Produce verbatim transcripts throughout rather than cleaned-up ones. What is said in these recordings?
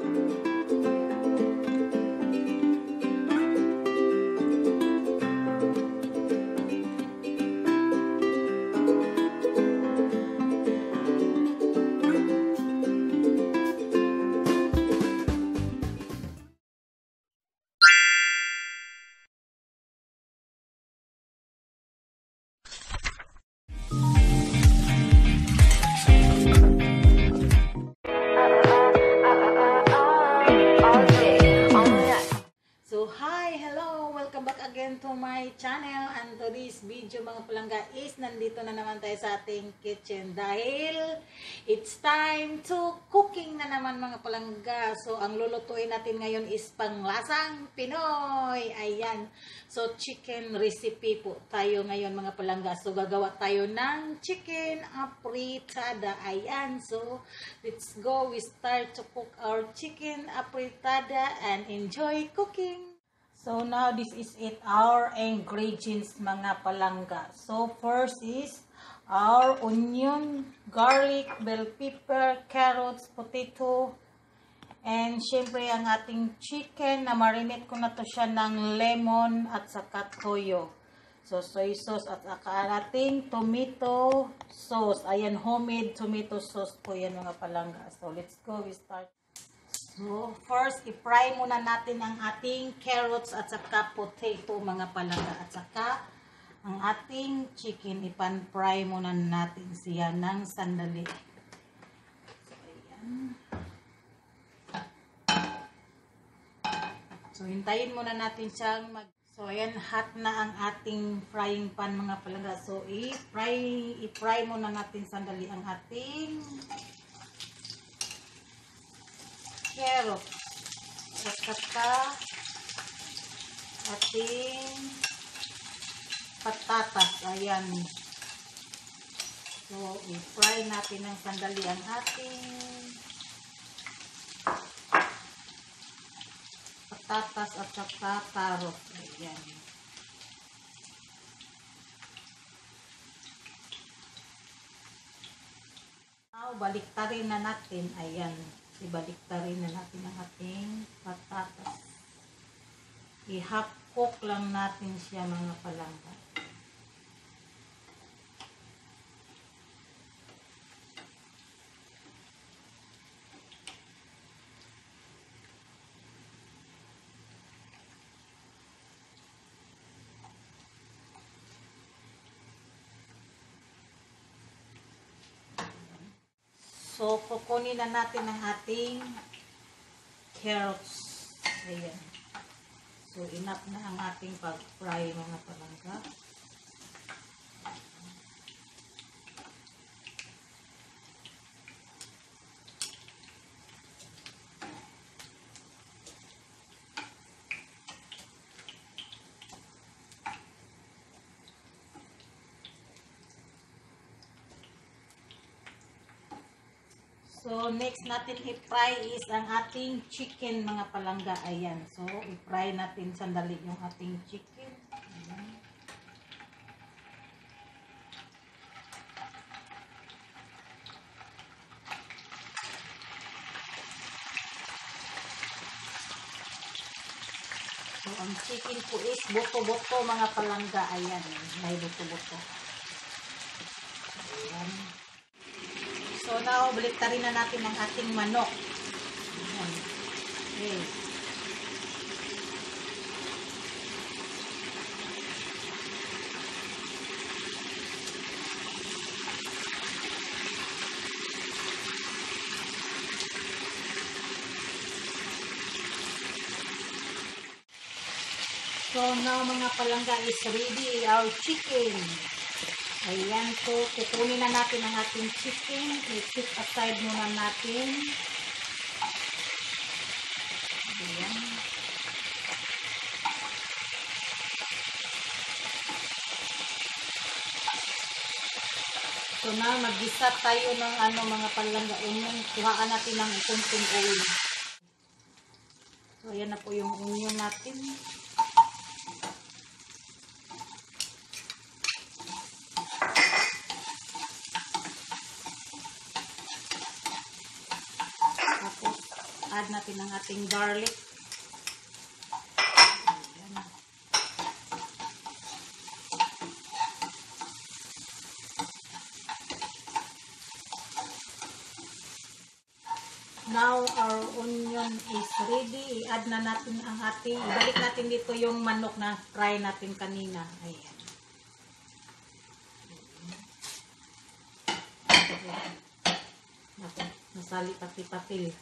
To my channel, and today's video mga palangga is nandito na naman tayo sa ating kitchen dahil it's time to cooking na naman mga palangga. So ang lulutuin natin ngayon is panglasang Pinoy. Ayan, so chicken recipe po tayo ngayon mga palangga. So gagawa tayo ng chicken apritada. Ayan, so let's go, we start to cook our chicken apritada and enjoy cooking. So now this is it, our ingredients mga palangga. So first is our onion, garlic, bell pepper, carrots, potato, and syempre ang ating chicken na marinate ko na to siya ng lemon at saka toyo. So soy sauce at saka ating tomato sauce. Ayan, homemade tomato sauce po yan mga palangga. So let's go, we start. So, first, i-fry muna natin ang ating carrots at saka potato mga palangga. At saka, ang ating chicken, ipan-fry muna natin siya ng sandali. So, ayan. So, hintayin muna natin siyang mag... So, ayan, hot na ang ating frying pan mga palangga. So, i-fry, i-fry muna natin sandali ang ating carrot at saka ating patatas. Ayan, so i-fry natin ng sandali ang ating patatas at saka carrot. Ayan, now baliktarin na natin. Ayan, ibaliktarin na natin ang ating patatas. I-half cook lang natin siya mga palangga. So, kukunin na natin ang ating carrots. Ayan. So, enough na ang ating pag-fry mga palangga. So, next natin i-fry is ang ating chicken mga palangga. Ayan. So, i-fry natin sandali yung ating chicken. Ayan. So, ang chicken po is buto-buto mga palangga. Ayan. May buto-buto. Ayan. So now, baliktarin na natin ang ating manok. Okay. So now mga palangga is ready our chicken. Ayan, so kukunin na natin ang ating chicken. I-set aside muna natin. Ayan. So na, mag-isa tayo ng ano mga palangga. Onion, kuhaan natin ng kunting oil. So ayan na po yung onion natin. Tapos, add natin ang ating garlic. Now, our onion is ready. I-add na natin ang ating, ibalik natin dito yung manok na fry natin kanina. Ayan. Nasali pati-patil.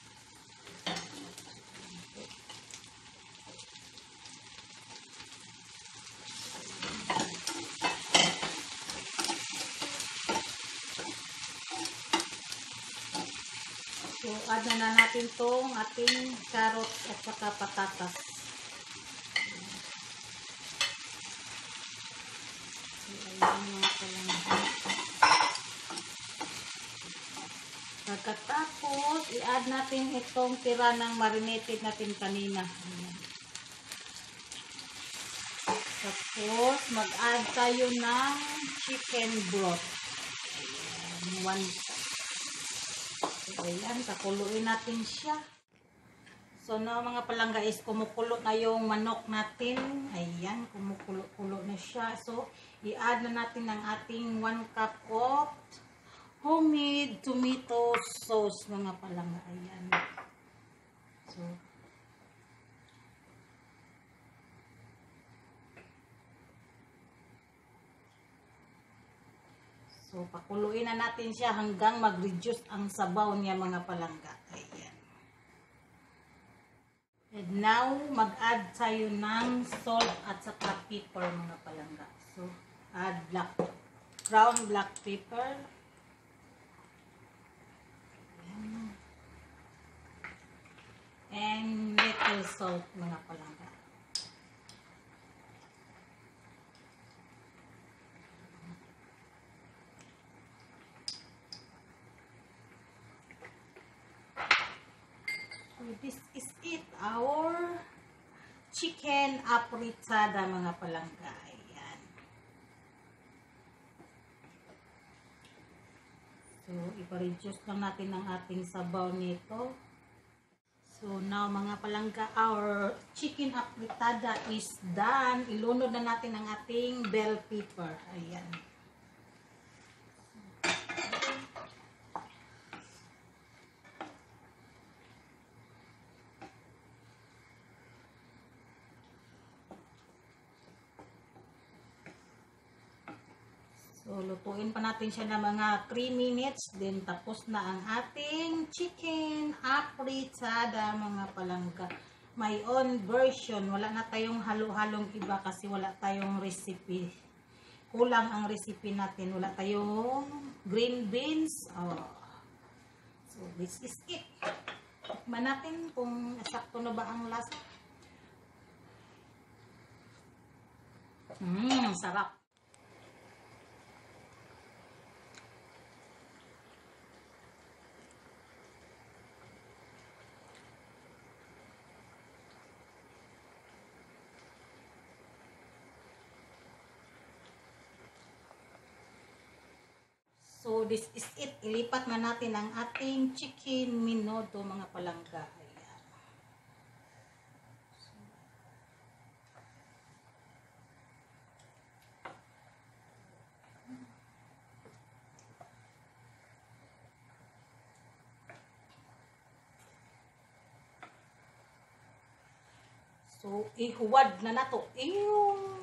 So, add na, na natin tong ating carrots at saka patatas. So, ayan mga palangga. Pagkatapos, i-add natin itong tira ng marinated natin kanina. Ayan. Tapos, mag-add tayo ng chicken broth. Ayan, one So, ayan, kakuluin natin siya. So, na mga palangga is kumukulo na yung manok natin. Ayan, kumukulo-kulo na siya. So, i-add na natin ang ating one cup of homemade tomato sauce, mga palangga. Ayan. So, So, pakuluin na natin siya hanggang mag-reduce ang sabaw niya, mga palangga. Ayan. And now, mag-add tayo ng salt at saka pepper, mga palangga. So, add black, ground black pepper. Ayan. And little salt, mga palangga. This is it, our chicken apritada, mga palangga. Ayan. So, ipa-reduce lang natin ang ating sabaw nito. So, now mga palangga, our chicken apritada is done. Ilunod na natin ang ating bell pepper. Ayan. So, lutuin pa natin siya ng mga three minutes. Then, tapos na ang ating chicken apritada, mga palangga. My own version. Wala na tayong halo-halong iba kasi wala tayong recipe. Kulang ang recipe natin. Wala tayong green beans. Oh. So, this is it. Tikman natin kung sakto na ba ang lasa. Mmm, sarap. So, this is it. Ilipat na natin ang ating chicken menudo, mga palangga. Ayan. So, ihuwad na nato. Iyong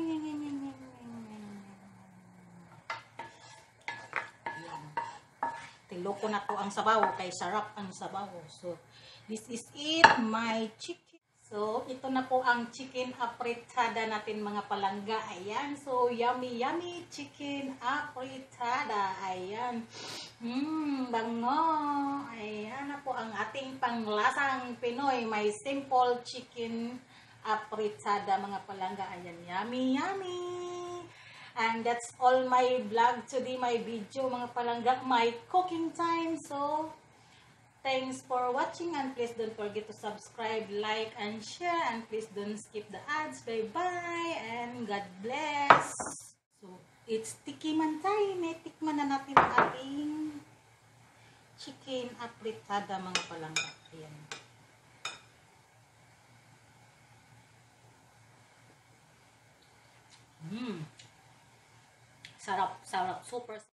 loko na to ang sabaw, kay sarap ang sabaw. So, this is it, my chicken. So, ito na po ang chicken apritada natin, mga palangga. Ayan, so yummy, yummy chicken apritada. Ayan, mmm, bango. Ayan na po ang ating panglasang Pinoy, may simple chicken apritada, mga palangga. Ayan, yummy, yummy. And that's all my vlog today, my video, mga palangga, my cooking time. So, thanks for watching, and please don't forget to subscribe, like, and share, and please don't skip the ads. Bye-bye, and God bless. So, it's tikiman time. May tikman na natin ang ating chicken apritada mga palangga. Ayan. Mm. Sarap, sarap, super